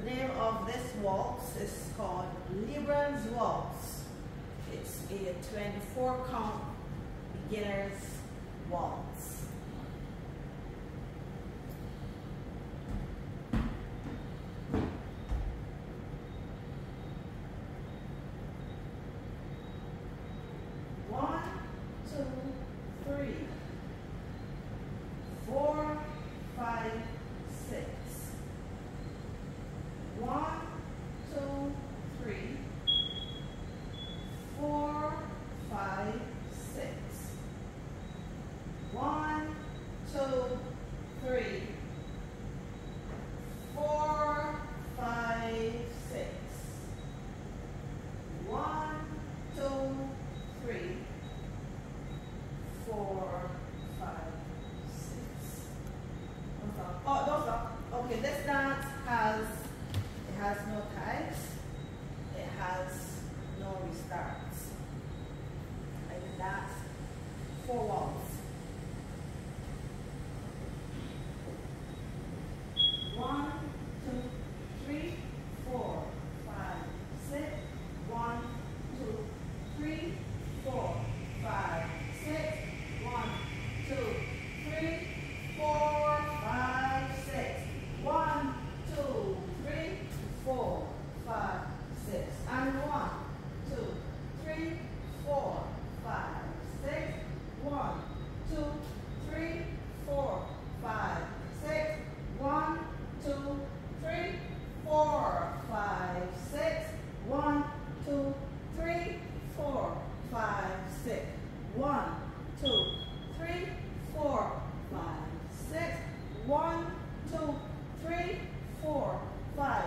name of this waltz is called Librans Waltz. It's a 24 count beginner's waltz. One, two, three, 4, 5, 6. 1, 2, 3, 4, 5, 6. 1, 2, 3, 4, 5, 6. 1, 2, 3, 4, 5, 6. Oh, don't stop. Okay, this dance has no times. It has no restarts. I can dance 4 waltz. 1, 2, 3, 4, 5, 6. 1, 2, 3, 4, 5, 6. 1, 2, 3, 4, 5, 6. 1, 2, 3, 4, 5, 6. And 1, 2, 3, 4, 5, 6. 1, 2, 3, 4, 5, 6. 1, 2, 3, 4, 5, 6. 1, 2, 3, 4, 5, 6. 1, 2, 3, 4, 5, 6. 1, 2, 3, 4, 5,